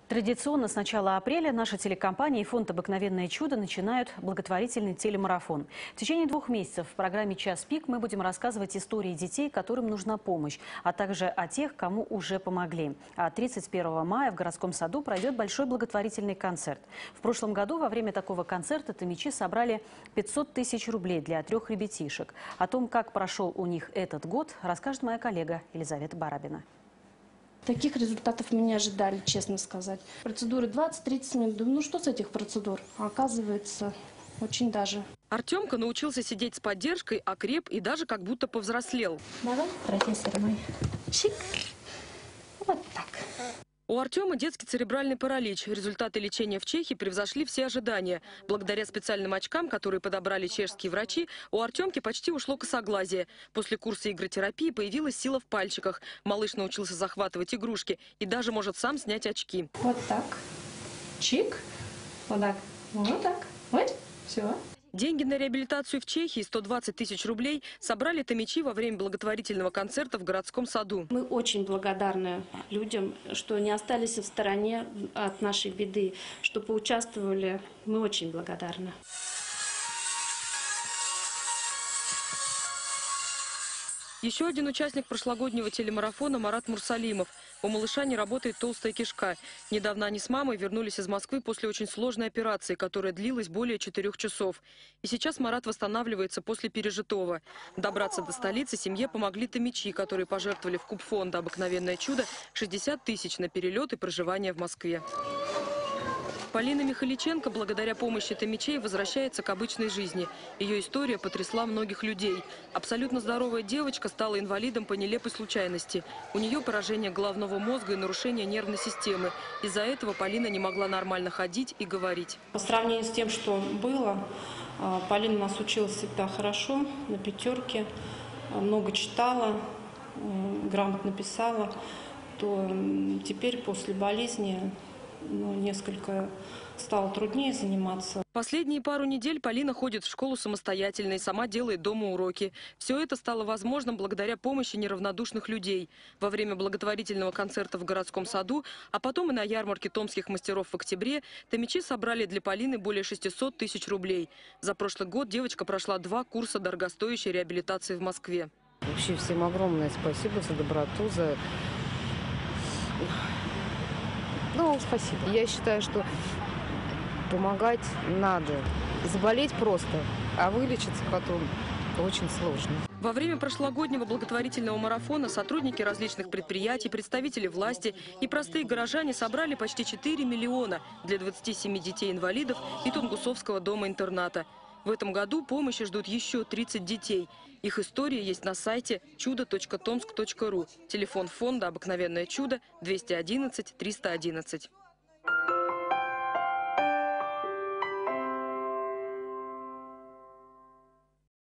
Традиционно с начала апреля наша телекомпания и фонд «Обыкновенное чудо» начинают благотворительный телемарафон. В течение 2 месяцев в программе «Час пик» мы будем рассказывать истории детей, которым нужна помощь, а также о тех, кому уже помогли. А 31 мая в городском саду пройдет большой благотворительный концерт. В прошлом году во время такого концерта томичи собрали 500 тысяч рублей для 3 ребятишек. О том, как прошел у них этот год, расскажет моя коллега Елизавета Барабина. Таких результатов мы не ожидали, честно сказать. Процедуры 20-30 минут. Думаю, ну что с этих процедур? А оказывается, очень даже. Артемка научился сидеть с поддержкой, окреп и даже как будто повзрослел. Давай, профессор мой. Чик. Вот так. У Артема детский церебральный паралич. Результаты лечения в Чехии превзошли все ожидания. Благодаря специальным очкам, которые подобрали чешские врачи, у Артемки почти ушло косоглазие. После курса игротерапии появилась сила в пальчиках. Малыш научился захватывать игрушки и даже может сам снять очки. Вот так. Чик. Вот так. Вот так. Вот. Все. Деньги на реабилитацию в Чехии, 120 тысяч рублей, собрали томичи во время благотворительного концерта в городском саду. Мы очень благодарны людям, что не остались в стороне от нашей беды, что поучаствовали. Мы очень благодарны. Еще один участник прошлогоднего телемарафона – Марат Мурсалимов. У малыша не работает толстая кишка. Недавно они с мамой вернулись из Москвы после очень сложной операции, которая длилась более 4 часов. И сейчас Марат восстанавливается после пережитого. Добраться до столицы семье помогли томичи, которые пожертвовали в кубфонда «Обыкновенное чудо» 60 тысяч на перелет и проживание в Москве. Полина Михаличенко благодаря помощи томичей возвращается к обычной жизни. Ее история потрясла многих людей. Абсолютно здоровая девочка стала инвалидом по нелепой случайности. У нее поражение головного мозга и нарушение нервной системы. Из-за этого Полина не могла нормально ходить и говорить. По сравнению с тем, что было, Полина у нас училась всегда хорошо, на 5, много читала, грамотно писала. То теперь после болезни несколько стало труднее заниматься. Последние пару недель Полина ходит в школу самостоятельно и сама делает дома уроки. Все это стало возможным благодаря помощи неравнодушных людей. Во время благотворительного концерта в городском саду, а потом и на ярмарке томских мастеров в октябре, томичи собрали для Полины более 600 тысяч рублей. За прошлый год девочка прошла 2 курса дорогостоящей реабилитации в Москве. Вообще всем огромное спасибо за доброту, за... Ну, спасибо. Я считаю, что помогать надо. Заболеть просто, а вылечиться потом очень сложно. Во время прошлогоднего благотворительного марафона сотрудники различных предприятий, представители власти и простые горожане собрали почти 4 миллиона для 27 детей-инвалидов и Тунгусовского дома-интерната. В этом году помощи ждут еще 30 детей. Их история есть на сайте чудо.томск.ру. Телефон фонда «Обыкновенное чудо» 211 311.